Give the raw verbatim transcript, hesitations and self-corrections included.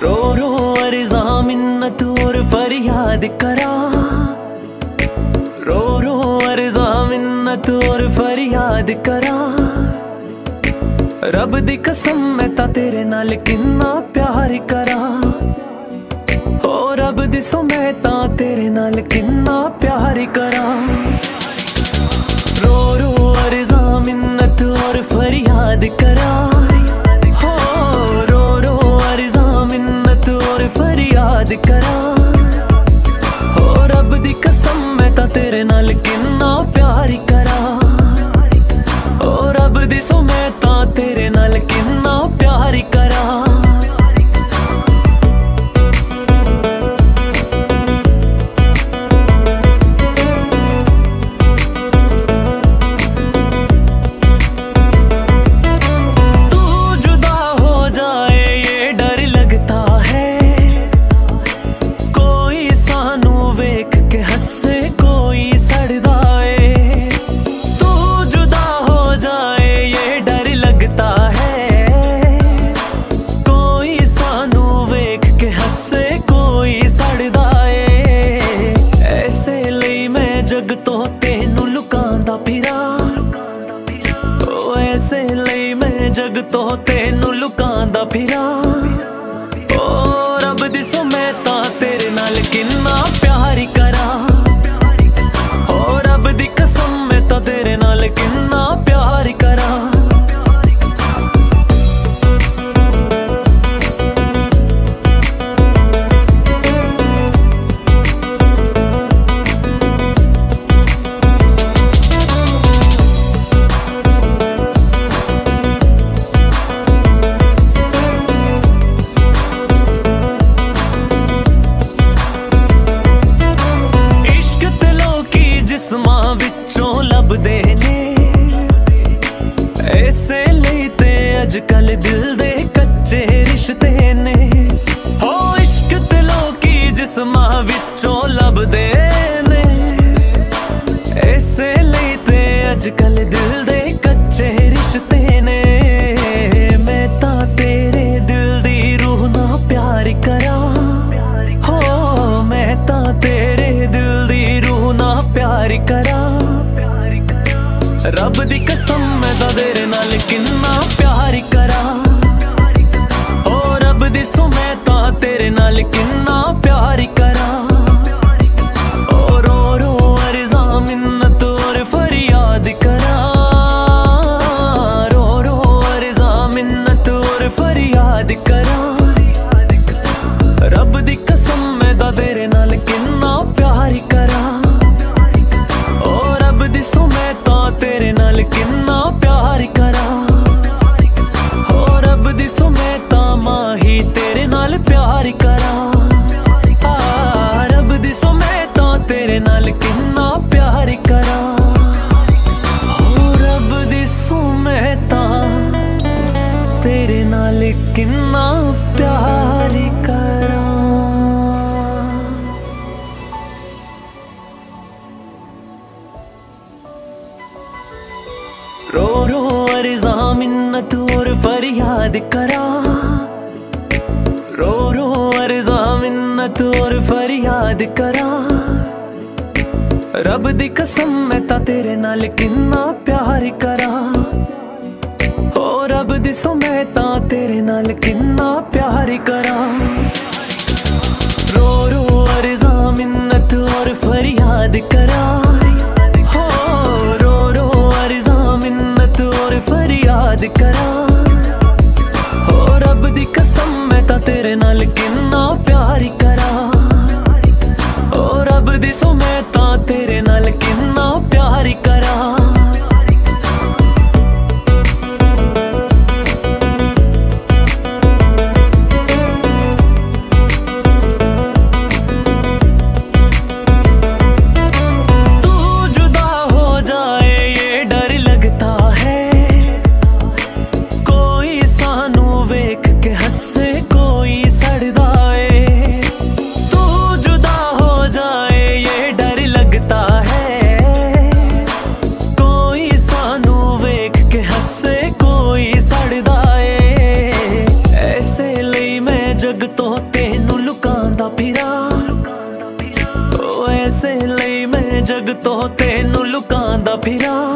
रो रो अर्ज़ा मिन्नत और फरियाद करा, रो रो अर्ज़ा मिन्नत और फरियाद करा। रब दी कसम मैं ता तेरे नाल किन्ना प्यार करा, हो रब दी सो मैं ता तेरे नाल किन्ना प्यार करा। रो रो अर्ज़ा मिन्नत और फरियाद करा, हो रो रो अर्ज़ा मिन्नत और फरियाद करा। हो रब दी कसम मैं ता तेरे नाल किन्ना प्यार करा, हो रब दी सो मैं ता तेरे नाल किन्ना प्यार करा। जग तो तेनू लुकांदा फिरा, ओ ऐसे लई मैं जग तो तेनू लुकांदा फिरा। ओ रब दी सो मैं ता तेरे नाल किन्ना प्यार करा, ओ रब दी कसम मैं ता तेरे नाल किन्ना प्यार करा। जिस्मां विचों लभदे ने, ऐसे लई ते अजकल दिल दे कच्चे रिश्ते ने। हो इश्क ते लोकी जिस्मां विचों लभदे ने, ऐसे लई ते अजकल दिल दे कच्चे रिश्ते ने। मैं ता तेरे दिल दी रूह ना प्यार करा, हो मैं ता तेरे दिल दी रूह ना प्यार करा। रब दी कसम मैं ता तेरे नाल किन्ना प्यार करा, ओ रब दी सो मैं ता तेरे नाल किन्ना प्यार करा। ओ रो रो अर्ज़ा मिन्नत और फरियाद करा, रो रो अर्ज़ा मिन्नत और फरियाद करा। रब दी कसम मैं ता तेरे नाल किन्ना प्यार करा, सो मैं ता तेरे नाल किन्ना प्यार करा। हो रब दी सो मैं ता माही तेरे नाल प्यार करा, आ रब दी सो मैं ता तेरे नाल किन्ना प्यार करा। हो रब दी सो मैं ता तेरे नाल किन्ना प्यार करा। रो रो अर्ज़ा मिन्नत और फरियाद करा, रो रो अर्ज़ा मिन्नत और फरियाद करा। रब दी कसम मैं ता तेरे नाल किन्ना प्यार करा, हो रब दी सो मैं ता तेरे नाल किन्ना प्यार करा। रो रो अर्ज़ा मिन्नत और फरियाद करा, फरियाद करा। हो रब दी कसम मैं ता तेरे नाल किन्ना प्यार करा, हो रब दी सो मैं ता तेरे नाल किन्ना प्यार करा। ਤੋਂ ਤੈਨੂੰ ਲੁਕਾਂਦਾ ਫਿਰਾਂ।